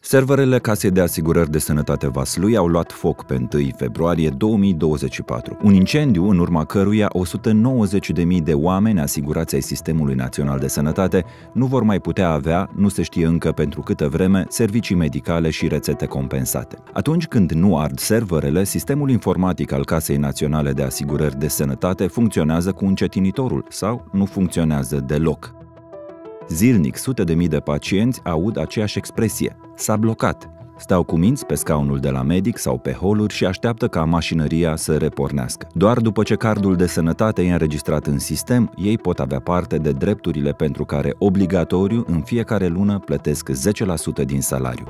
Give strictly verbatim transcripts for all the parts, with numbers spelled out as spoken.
Serverele Casei de Asigurări de Sănătate Vaslui au luat foc pe întâi februarie două mii douăzeci și patru. Un incendiu în urma căruia o sută nouăzeci de mii de oameni asigurați ai Sistemului Național de Sănătate nu vor mai putea avea, nu se știe încă pentru câtă vreme, servicii medicale și rețete compensate. Atunci când nu ard serverele, sistemul informatic al Casei Naționale de Asigurări de Sănătate funcționează cu încetinitorul sau nu funcționează deloc. Zilnic, sute de mii de pacienți aud aceeași expresie: s-a blocat. Stau cu minți pe scaunul de la medic sau pe holuri și așteaptă ca mașinăria să repornească. Doar după ce cardul de sănătate e înregistrat în sistem, ei pot avea parte de drepturile pentru care obligatoriu în fiecare lună plătesc zece la sută din salariu.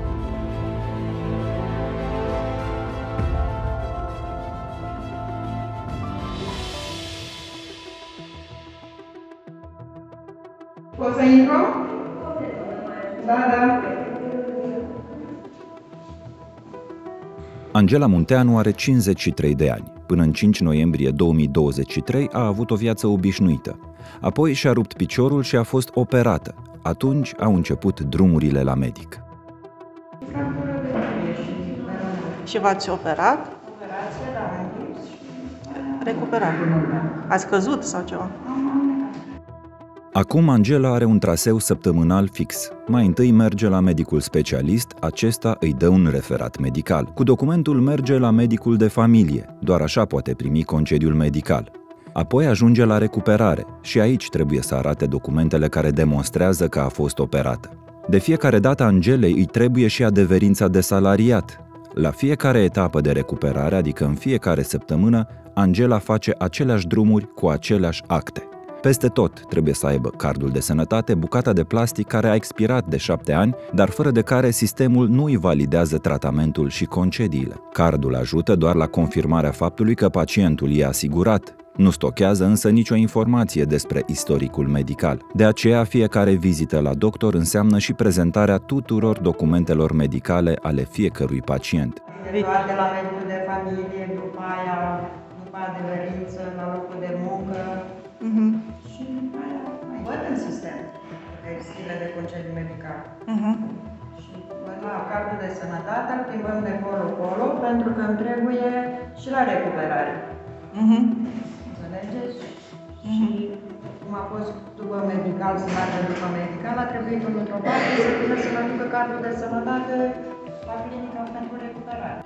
Poți să intru? Da, da. Angela Munteanu are cincizeci și trei de ani. Până în cinci noiembrie două mii douăzeci și trei a avut o viață obișnuită. Apoi și-a rupt piciorul și a fost operată. Atunci au început drumurile la medic. Și v-ați operat? Operație, da. Recuperat. Ați căzut sau ceva? Acum Angela are un traseu săptămânal fix. Mai întâi merge la medicul specialist, acesta îi dă un referat medical. Cu documentul merge la medicul de familie, doar așa poate primi concediul medical. Apoi ajunge la recuperare și aici trebuie să arate documentele care demonstrează că a fost operată. De fiecare dată Angelei îi trebuie și adeverința de salariat. La fiecare etapă de recuperare, adică în fiecare săptămână, Angela face aceleași drumuri cu aceleași acte. Peste tot trebuie să aibă cardul de sănătate, bucata de plastic care a expirat de șapte ani, dar fără de care sistemul nu îi validează tratamentul și concediile. Cardul ajută doar la confirmarea faptului că pacientul e asigurat. Nu stochează însă nicio informație despre istoricul medical. De aceea, fiecare vizită la doctor înseamnă și prezentarea tuturor documentelor medicale ale fiecărui pacient. De la medicul de familie, după aia, după adeverință, la locul de muncă. Uh-huh. Și aia mai văd în sistem zile de concediu medical. Uh-huh. Și la cardul de sănătate îl plimbăm de colo-colo pentru că îmi trebuie și la recuperare. Uh-huh. Înțelegeți? Uh-huh. Și cum a fost după medical, să meargă după medical, a trebuit unul într-o parte să vină să-mi aducă cardul de sănătate la clinica pentru recuperare.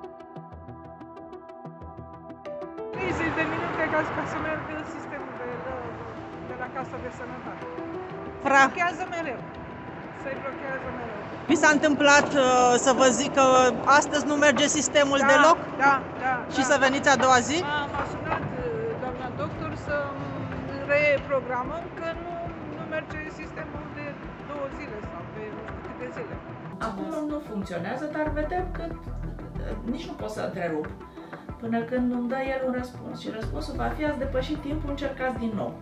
treizeci de minute ca, ca să meargă sistemul de, de, de la Casa de Sănătate. Fra. Blochează mereu. Se blochează mereu. Mi s-a întâmplat uh, să vă zic că astăzi nu merge sistemul Da, deloc? Da, da. Și da. să veniți a doua zi? M-a sunat doamna doctor să reprogramăm că nu, nu merge sistemul de două zile sau de nu știu câte zile. Acum nu funcționează, dar vedem că nici nu pot să întrerup până când îmi dă el un răspuns. Și răspunsul va fi: ați depășit timpul, încercați din nou.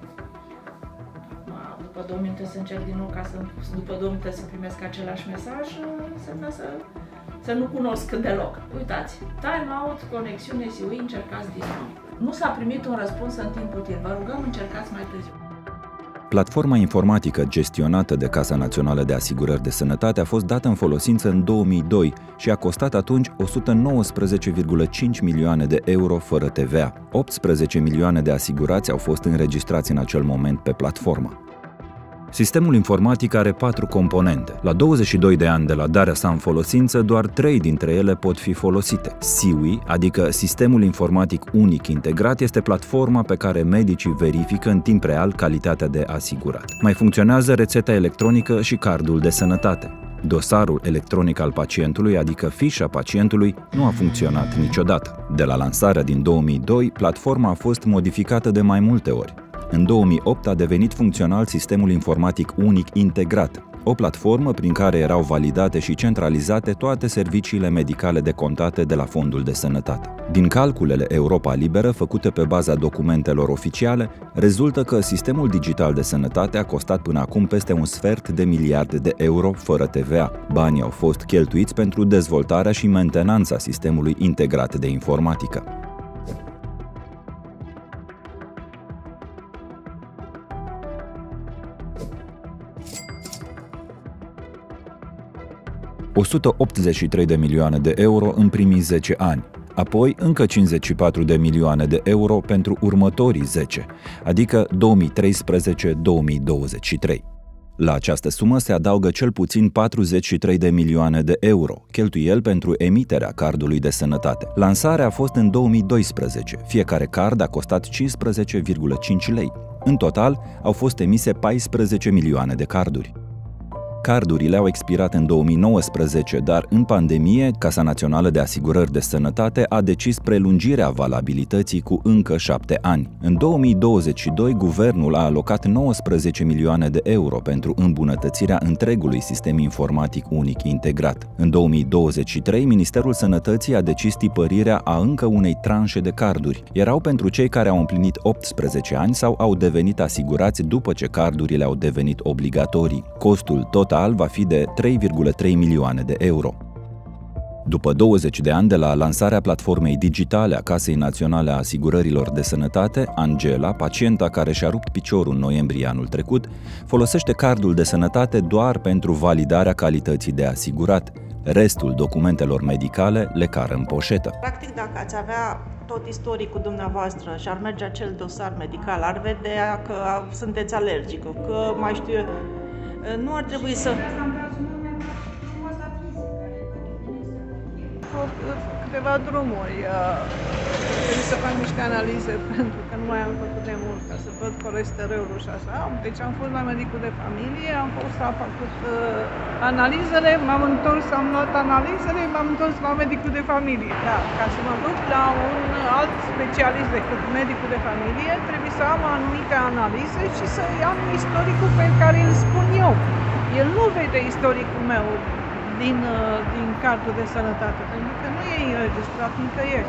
După două minute să încerc din nou, ca să, după două minute să primesc același mesaj, înseamnă să, să nu cunosc deloc. Uitați, time out, conexiune S I U I, încercați din nou. Nu s-a primit un răspuns în timp util, vă rugăm, încercați mai târziu. Platforma informatică gestionată de Casa Națională de Asigurări de Sănătate a fost dată în folosință în două mii doi și a costat atunci o sută nouăsprezece virgulă cinci milioane de euro fără T V A. optsprezece milioane de asigurați au fost înregistrați în acel moment pe platformă. Sistemul informatic are patru componente. La douăzeci și doi de ani de la darea sa în folosință, doar trei dintre ele pot fi folosite. S I U I, adică Sistemul Informatic Unic Integrat, este platforma pe care medicii verifică în timp real calitatea de asigurat. Mai funcționează rețeta electronică și cardul de sănătate. Dosarul electronic al pacientului, adică fișa pacientului, nu a funcționat niciodată. De la lansarea din două mii doi, platforma a fost modificată de mai multe ori. În două mii opt a devenit funcțional Sistemul Informatic Unic Integrat, o platformă prin care erau validate și centralizate toate serviciile medicale decontate de la Fondul de Sănătate. Din calculele Europa Liberă, făcute pe baza documentelor oficiale, rezultă că sistemul digital de sănătate a costat până acum peste un sfert de miliarde de euro fără T V A. Banii au fost cheltuiți pentru dezvoltarea și mentenanța sistemului integrat de informatică. o sută optzeci și trei de milioane de euro în primii zece ani, apoi încă cincizeci și patru de milioane de euro pentru următorii zece, adică două mii treisprezece - două mii douăzeci și trei. La această sumă se adaugă cel puțin patruzeci și trei de milioane de euro, cheltuieli pentru emiterea cardului de sănătate. Lansarea a fost în două mii doisprezece, fiecare card a costat cincisprezece virgulă cinci lei. În total, au fost emise paisprezece milioane de carduri. Cardurile au expirat în două mii nouăsprezece, dar în pandemie, Casa Națională de Asigurări de Sănătate a decis prelungirea valabilității cu încă șapte ani. În două mii douăzeci și doi, guvernul a alocat nouăsprezece milioane de euro pentru îmbunătățirea întregului sistem informatic unic integrat. În două mii douăzeci și trei, Ministerul Sănătății a decis tipărirea a încă unei tranșe de carduri. Erau pentru cei care au împlinit optsprezece ani sau au devenit asigurați după ce cardurile au devenit obligatorii. Costul total va fi de trei virgulă trei milioane de euro. După douăzeci de ani de la lansarea platformei digitale a Casei Naționale a Asigurărilor de Sănătate, Angela, pacienta care și-a rupt piciorul în noiembrie anul trecut, folosește cardul de sănătate doar pentru validarea calității de asigurat. Restul documentelor medicale le cară în poșetă. Practic, dacă ați avea tot istoricul dumneavoastră și ar merge acel dosar medical, ar vedea că sunteți alergică, că mai știu eu, nu ar trebui să... Câteva drumuri. Trebuie să fac niște analize pentru că nu mai am făcut de mult ca să văd colesterolul și așa. Deci am fost la medicul de familie, am fost, am făcut uh, analizele, m-am întors, am luat analizele, m-am întors la medicul de familie. Da, ca să mă duc la un alt specialist decât medicul de familie, trebuie să am anumite analize și să am istoricul pe care îl spun eu. El nu vede istoricul meu din, din cardul de sănătate, pentru că nu e înregistrat nicăieri.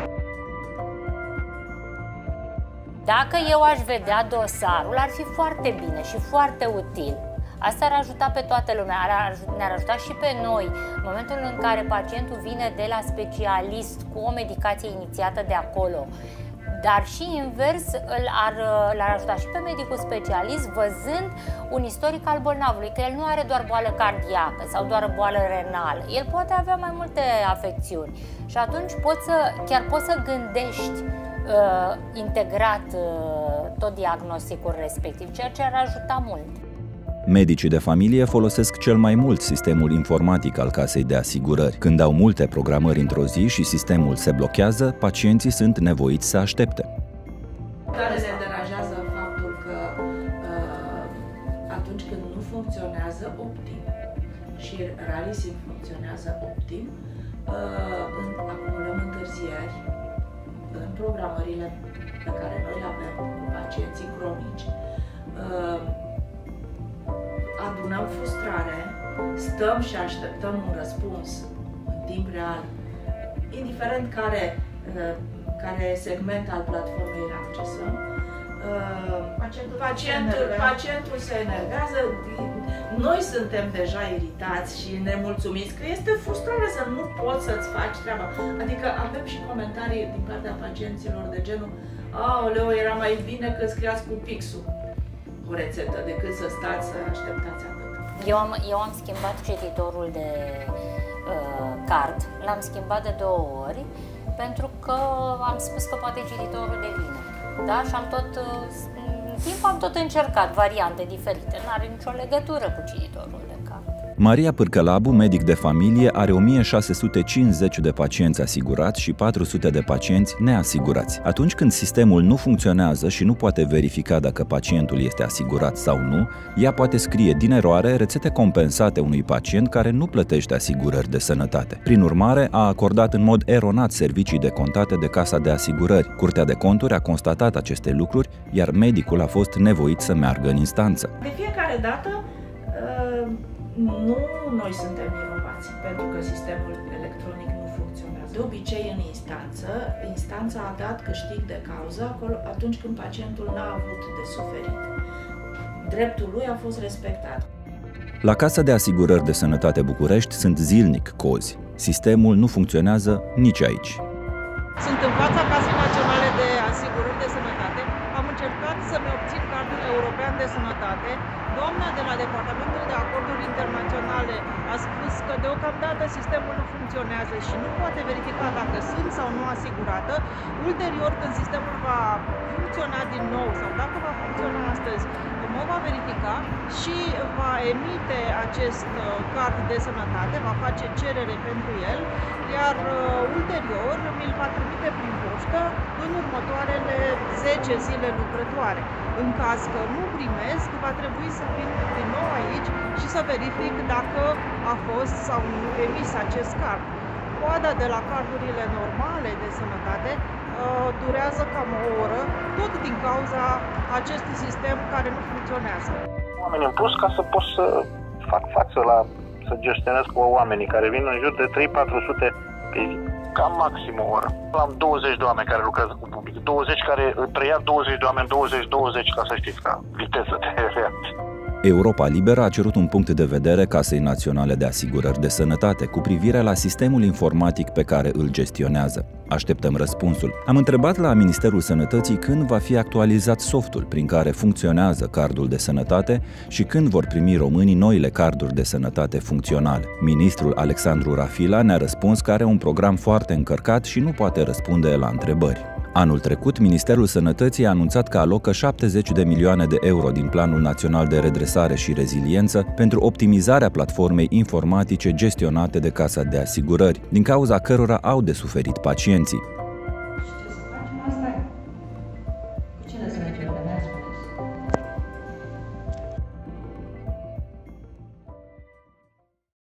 Dacă eu aș vedea dosarul, ar fi foarte bine și foarte util. Asta ar ajuta pe toată lumea, ne-ar ajuta și pe noi. În momentul în care pacientul vine de la specialist cu o medicație inițiată de acolo, dar și invers, l-ar, l-ar ajuta și pe medicul specialist văzând un istoric al bolnavului, că el nu are doar boală cardiacă sau doar boală renală, el poate avea mai multe afecțiuni și atunci poți să, chiar poți să gândești uh, integrat uh, tot diagnosticul respectiv, ceea ce ar ajuta mult. Medicii de familie folosesc cel mai mult sistemul informatic al Casei de Asigurări. Când au multe programări într-o zi și sistemul se blochează, pacienții sunt nevoiți să aștepte. Care ne deranjează faptul că uh, atunci când nu funcționează optim și Ralisim funcționează optim, uh, acumulăm întârzieri în programările pe care noi le avem cu pacienții cronici. Uh, adunăm frustrare, stăm și așteptăm un răspuns în timp real, indiferent care, care segment al platformei îl accesăm. Pacientul, pacientul, se pacientul se enervează, noi suntem deja iritați și nemulțumiți, că este frustrare să nu poți să-ți faci treaba. Adică avem și comentarii din partea pacienților de genul: aoleu, era mai bine că scriați cu pixul o rețetă decât să stați să așteptați atât. Eu am, eu am schimbat cititorul de uh, card, l-am schimbat de două ori pentru că am spus că poate cititorul devine. Da? Și am tot, uh, în timp am tot încercat variante diferite, nu are nicio legătură cu cititorul de card. Maria Pârcălabu, medic de familie, are o mie șase sute cincizeci de pacienți asigurați și patru sute de pacienți neasigurați. Atunci când sistemul nu funcționează și nu poate verifica dacă pacientul este asigurat sau nu, ea poate scrie din eroare rețete compensate unui pacient care nu plătește asigurări de sănătate. Prin urmare, a acordat în mod eronat servicii decontate de Casa de Asigurări. Curtea de Conturi a constatat aceste lucruri, iar medicul a fost nevoit să meargă în instanță. De fiecare dată, nu noi suntem vinovați pentru că sistemul electronic nu funcționează. De obicei, în instanță, instanța a dat câștig de cauză acolo, atunci când pacientul n-a avut de suferit. Dreptul lui a fost respectat. La Casa de Asigurări de Sănătate București sunt zilnic cozi. Sistemul nu funcționează nici aici. Sunt în fața Casei Naționale de Asigurări de Sănătate. Am încercat să-mi obțin cardul european de Sănătate, doamna de la Departamentul de Acorduri Internaționale a spus că deocamdată sistemul nu funcționează și nu poate verifica dacă sunt sau nu asigurată. Ulterior, când sistemul va funcționa din nou sau dacă va funcționa astăzi, mă va verifica și va emite acest card de sănătate, va face cerere pentru el, iar uh, ulterior mi-l va trimite prin poștă în următoarele zece zile lucrătoare. În caz că nu primesc, va trebui să vin din nou aici și să verific dacă a fost sau nu emis acest card. Coada de la cardurile normale de sănătate uh, durează cam o oră, tot din cauza acestui sistem care nu funcționează. Oamenii în plus ca să pot să fac față la, să gestionez cu oamenii care vin în jur de trei patru sute pe zi, cam maxim o oră. Am douăzeci de oameni care lucrează cu public, douăzeci care preia douăzeci de oameni, douăzeci douăzeci, ca să știți, ca viteză de reacție. Europa Liberă a cerut un punct de vedere Casei Naționale de Asigurări de Sănătate cu privire la sistemul informatic pe care îl gestionează. Așteptăm răspunsul. Am întrebat la Ministerul Sănătății când va fi actualizat softul prin care funcționează cardul de sănătate și când vor primi românii noile carduri de sănătate funcționale. Ministrul Alexandru Rafila ne-a răspuns că are un program foarte încărcat și nu poate răspunde la întrebări. Anul trecut, Ministerul Sănătății a anunțat că alocă șaptezeci de milioane de euro din Planul Național de Redresare și Reziliență pentru optimizarea platformei informatice gestionate de Casa de Asigurări, din cauza cărora au de suferit pacienții.